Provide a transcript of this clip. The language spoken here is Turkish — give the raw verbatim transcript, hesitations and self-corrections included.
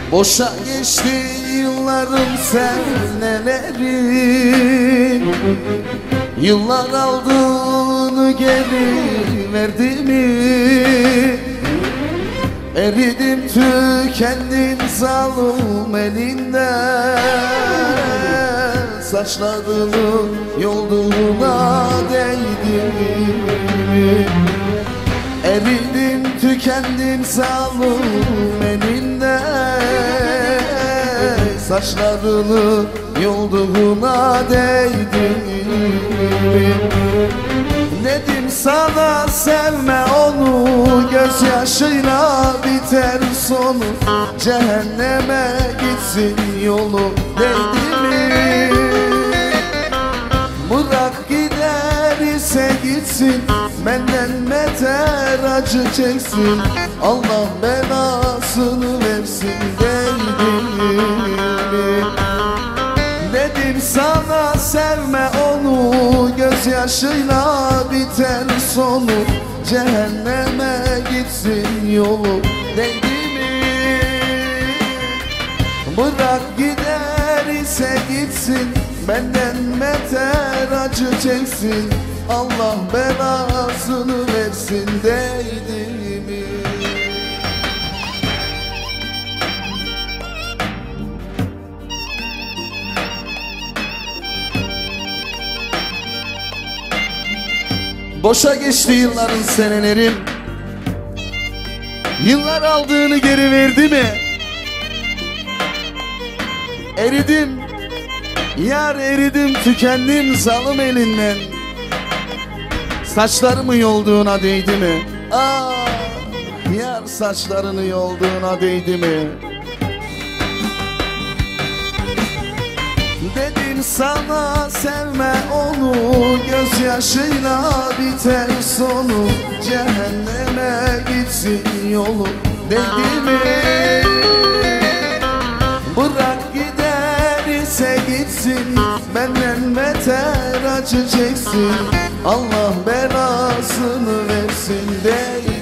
Boşa geçti yıllarım senelerin, yıllar aldığını geri verdi mi? Eridim tükendim zalim elinden, saçlarının yolduğuna değdi mi? Eridim tükendim zalim elinden, saçlarının yolduğuna değdi mi? Dedim sana sevme onu, gözyaşıyla biter sonu, cehenneme gitsin yolu değdi mi? Bırak gider ise gitsin, benden beter acı çeksin, Allah belasını versin değdi mi? Dedim sana sevme onu, gözyaşıyla biter sonu, cehenneme gitsin yolu değdi mi? Bırak gider ise gitsin, benden beter acı çeksin, Allah belasını versin değdi mi? Boşa geçti yılların senelerim, yıllar aldığını geri verdi mi? Eridim, yar eridim tükendim zalim elinden, saçlarımı yolduğuna değdi mi? Ah, yar saçlarını yolduğuna değdi mi? Dedim sana sevme onu, gözyaşıyla biter sonu, cehenneme gitsin yolu değdi mi? Bırak gider ise gitsin, benden beter acı çeksin, Allah belasını versin değdi.